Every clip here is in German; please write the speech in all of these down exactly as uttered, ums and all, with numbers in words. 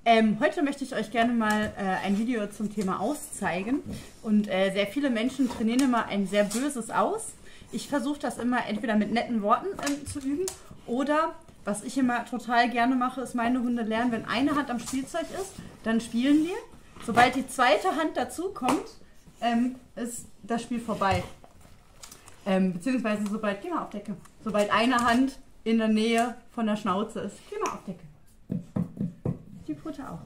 Ähm, heute möchte ich euch gerne mal äh, ein Video zum Thema Aus zeigen. Und äh, sehr viele Menschen trainieren immer ein sehr böses Aus. Ich versuche das immer entweder mit netten Worten ähm, zu üben oder, was ich immer total gerne mache, ist meine Hunde lernen, wenn eine Hand am Spielzeug ist, dann spielen wir. Sobald die zweite Hand dazu kommt, ähm, ist das Spiel vorbei. Ähm, beziehungsweise sobald, geh mal auf Decke, sobald eine Hand in der Nähe von der Schnauze ist. Geh mal auf Decke. Die Pute auch.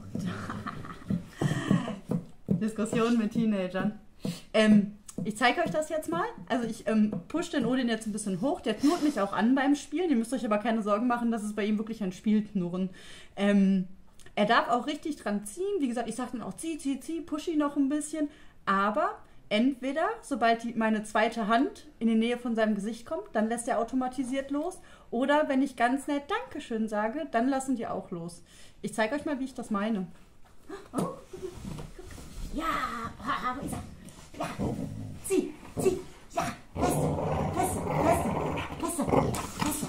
Diskussion mit Teenagern. Ähm, ich zeige euch das jetzt mal. Also ich ähm, pushe den Odin jetzt ein bisschen hoch. Der knurrt mich auch an beim Spielen. Ihr müsst euch aber keine Sorgen machen, dass es bei ihm wirklich ein Spielknurren. Ähm, er darf auch richtig dran ziehen. Wie gesagt, ich sage dann auch zieh, zieh, zieh, push ihn noch ein bisschen. Aber entweder, sobald die, meine zweite Hand in die Nähe von seinem Gesicht kommt, dann lässt er automatisiert los. Oder wenn ich ganz nett Dankeschön sage, dann lassen die auch los. Ich zeige euch mal, wie ich das meine. Oh. Ja, wo ist er? Ja, zieh, zieh, ja, feste, feste, feste, feste, feste.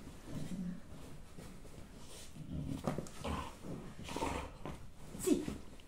Zieh.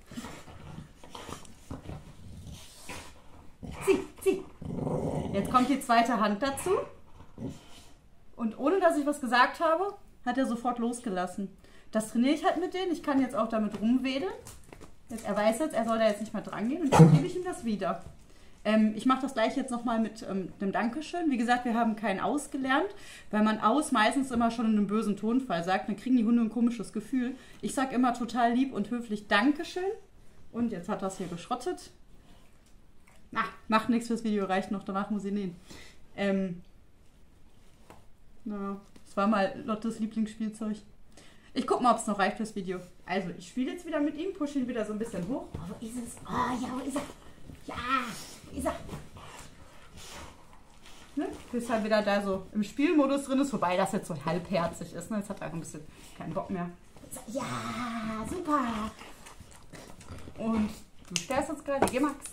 Zieh, zieh. Jetzt kommt die zweite Hand dazu. Und ohne, dass ich was gesagt habe, hat er sofort losgelassen. Das trainiere ich halt mit denen. Ich kann jetzt auch damit rumwedeln. Jetzt, er weiß jetzt, er soll da jetzt nicht mehr dran gehen und dann gebe ich ihm das wieder. Ähm, ich mache das gleich jetzt nochmal mit ähm, dem Dankeschön. Wie gesagt, wir haben kein Aus gelernt, weil man Aus meistens immer schon in einem bösen Tonfall sagt. Dann kriegen die Hunde ein komisches Gefühl. Ich sage immer total lieb und höflich Dankeschön. Und jetzt hat das hier geschrottet. Na, macht nichts fürs Video, reicht noch. Danach muss ich nähen. Ähm, na, das war mal Lottes Lieblingsspielzeug. Ich gucke mal, ob es noch reicht fürs Video. Also, ich spiele jetzt wieder mit ihm, pushe ihn wieder so ein bisschen hoch. Oh, wo ist es? Oh, ja, wo ist er? Ja, wo ist er? Ne? Bis halt wieder da so im Spielmodus drin ist, wobei das jetzt so halbherzig ist. Ne? Jetzt hat er ein bisschen keinen Bock mehr. Ja, super. Und du stellst uns gerade, geh Max.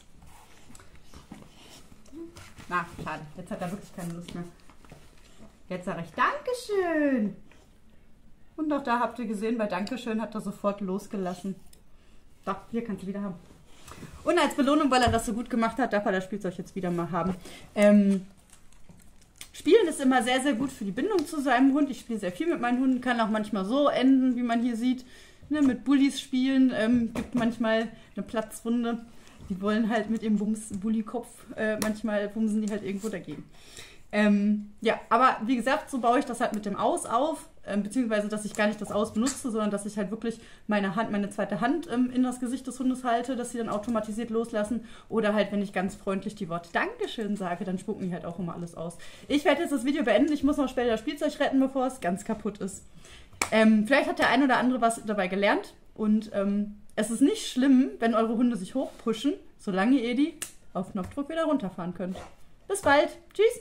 Na, schade. Jetzt hat er wirklich keine Lust mehr. Jetzt sage ich Dankeschön. Und auch da habt ihr gesehen, bei Dankeschön hat er sofort losgelassen. Doch, hier kannst du wieder haben. Und als Belohnung, weil er das so gut gemacht hat, darf er das Spielzeug jetzt wieder mal haben. Ähm, Spielen ist immer sehr, sehr gut für die Bindung zu seinem Hund. Ich spiele sehr viel mit meinen Hunden, kann auch manchmal so enden, wie man hier sieht. Ne, mit Bullies spielen, ähm, gibt manchmal eine Platzwunde. Die wollen halt mit ihrem Bulli-Kopf, äh, manchmal bumsen die halt irgendwo dagegen. Ähm, ja, aber wie gesagt, so baue ich das halt mit dem Aus auf, ähm, beziehungsweise, dass ich gar nicht das Aus benutze, sondern dass ich halt wirklich meine Hand, meine zweite Hand ähm, in das Gesicht des Hundes halte, dass sie dann automatisiert loslassen. Oder halt, wenn ich ganz freundlich die Worte Dankeschön sage, dann spucken die halt auch immer alles aus. Ich werde jetzt das Video beenden, ich muss noch später das Spielzeug retten, bevor es ganz kaputt ist. Ähm, vielleicht hat der ein oder andere was dabei gelernt und ähm, es ist nicht schlimm, wenn eure Hunde sich hochpushen, solange ihr die auf Knopfdruck wieder runterfahren könnt. Bis bald, tschüss!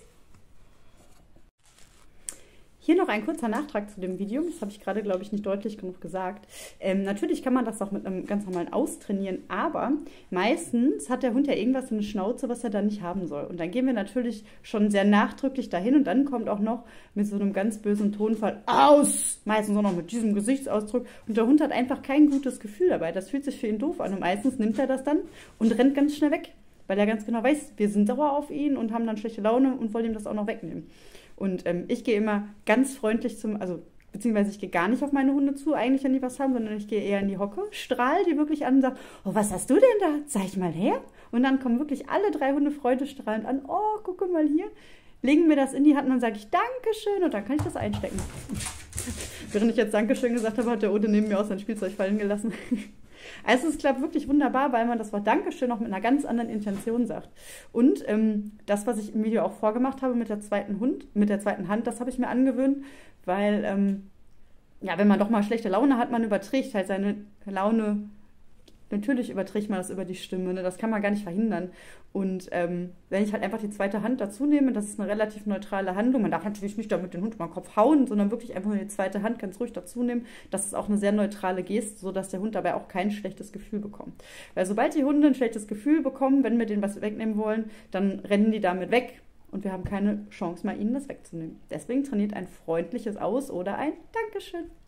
Hier noch ein kurzer Nachtrag zu dem Video, das habe ich gerade, glaube ich, nicht deutlich genug gesagt. Ähm, natürlich kann man das auch mit einem ganz normalen Aus trainieren, aber meistens hat der Hund ja irgendwas in der Schnauze, was er da nicht haben soll. Und dann gehen wir natürlich schon sehr nachdrücklich dahin und dann kommt auch noch mit so einem ganz bösen Tonfall Aus! Meistens auch noch mit diesem Gesichtsausdruck. Und der Hund hat einfach kein gutes Gefühl dabei. Das fühlt sich für ihn doof an und meistens nimmt er das dann und rennt ganz schnell weg. Weil er ganz genau weiß, wir sind sauer auf ihn und haben dann schlechte Laune und wollen ihm das auch noch wegnehmen. Und ähm, ich gehe immer ganz freundlich zum, also beziehungsweise ich gehe gar nicht auf meine Hunde zu, eigentlich, wenn die was haben, sondern ich gehe eher in die Hocke, strahle die wirklich an und sage, oh, was hast du denn da? Zeig mal her. Und dann kommen wirklich alle drei Hunde freudestrahlend an, oh, gucke mal hier, legen mir das in die Hand und dann sage ich Dankeschön und dann kann ich das einstecken. Während ich jetzt Dankeschön gesagt habe, hat der Ode neben mir aus sein Spielzeug fallen gelassen. Also es klappt wirklich wunderbar, weil man das Wort Dankeschön auch mit einer ganz anderen Intention sagt. Und ähm, das, was ich im Video auch vorgemacht habe mit der zweiten Hund, mit der zweiten Hand, das habe ich mir angewöhnt, weil ähm, ja, wenn man doch mal schlechte Laune hat, man überträgt halt seine Laune. Natürlich überträgt man das über die Stimme, ne? Das kann man gar nicht verhindern. Und ähm, wenn ich halt einfach die zweite Hand dazu nehme, das ist eine relativ neutrale Handlung. Man darf natürlich nicht damit den Hund über den Kopf hauen, sondern wirklich einfach nur die zweite Hand ganz ruhig dazu nehmen. Das ist auch eine sehr neutrale Geste, sodass der Hund dabei auch kein schlechtes Gefühl bekommt. Weil sobald die Hunde ein schlechtes Gefühl bekommen, wenn wir denen was wegnehmen wollen, dann rennen die damit weg. Und wir haben keine Chance mehr, ihnen das wegzunehmen. Deswegen trainiert ein freundliches Aus oder ein Dankeschön.